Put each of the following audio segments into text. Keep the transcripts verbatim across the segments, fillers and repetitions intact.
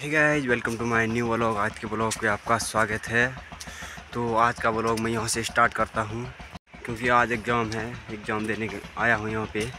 Hey guys, welcome to my new vlog. आज के vlog पे आपका स्वागत है। तो आज का व्लॉग मैं यहाँ से स्टार्ट करता हूँ क्योंकि आज एग्ज़ाम है। एग्ज़ाम देने के आया हूँ यहाँ पे।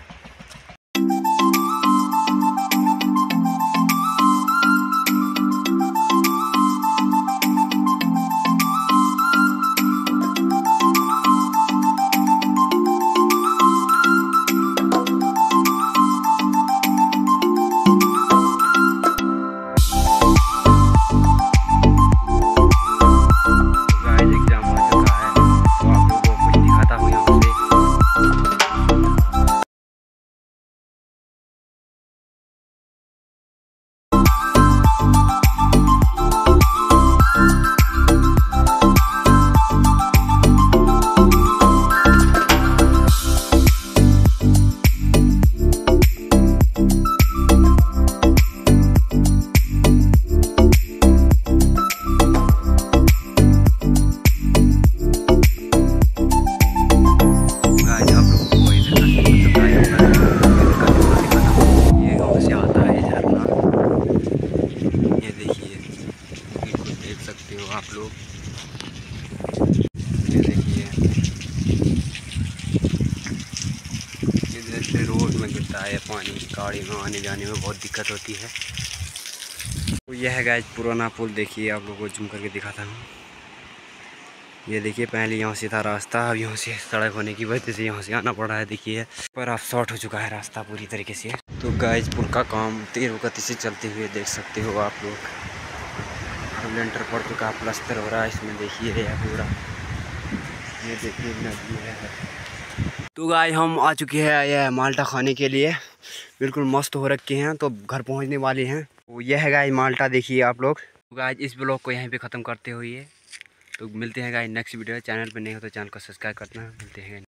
आप लोग ये देखिए, इधर से रोड में गिरता है पानी। गाड़ी में आने जाने में बहुत दिक्कत होती है। तो यह है गाइस पुराना पुल। देखिए, आप लोगों को जूम करके दिखाता हूँ। ये देखिए, पहले यहाँ से था रास्ता, अब यहाँ से सड़क होने की वजह से यहाँ से आना पड़ा है। देखिए, पर अब शॉर्ट हो चुका है रास्ता पूरी तरीके से। तो गाइस पुल का काम तेज गति से चलते हुए देख सकते हो आप लोग। लेंटर पड़ चुका, प्लास्टर हो रहा है इसमें। देखिए यह पूरा, ये देखिए नदी है। तो गाइस हम आ चुके हैं यह माल्टा खाने के लिए। बिल्कुल मस्त हो रखे हैं, तो घर पहुंचने वाले हैं। तो यह है गाइस माल्टा, देखिए आप लोग। तो गाइस इस ब्लॉग को यहीं पे ख़त्म करते हुए तो मिलते हैं गाइस नेक्स्ट वीडियो। चैनल पे नहीं हो तो चैनल को सब्सक्राइब करना। मिलते हैं।